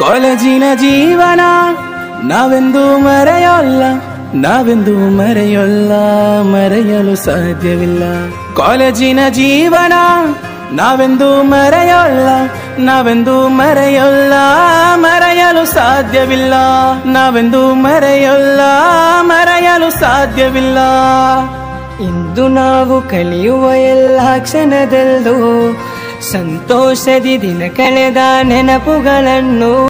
ಕಾಲೇಜಿನ ಜೀವನ ನಾವೆಂದೂ ಮರೆಯೋಲ್ಲ, ನಾವೆಂದೂ ಮರೆಯೋಲ್ಲ, ಮರೆಯಲು ಸಾಧ್ಯವಿಲ್ಲ. ಕಾಲೇಜಿನ ಜೀವನ ನಾವೆಂದೂ ಮರೆಯೋಲ್ಲ, ನಾವೆಂದೂ ಮರೆಯೋಲ್ಲ, ಮರೆಯಲು ಸಾಧ್ಯವಿಲ್ಲ. ನಾವೆಂದೂ ಮರೆಯೋಲ್ಲ, ಮರೆಯಲು ಸಾಧ್ಯವಿಲ್ಲ. ಇಂದು ನಾವು ಕಲಿಯುವ ಎಲ್ಲ ಕ್ಷಣದಲ್ಲೂ ಸಂತೋಷದಿ ದಿನ ಕಳೆದ ನೆನಪುಗಳನ್ನು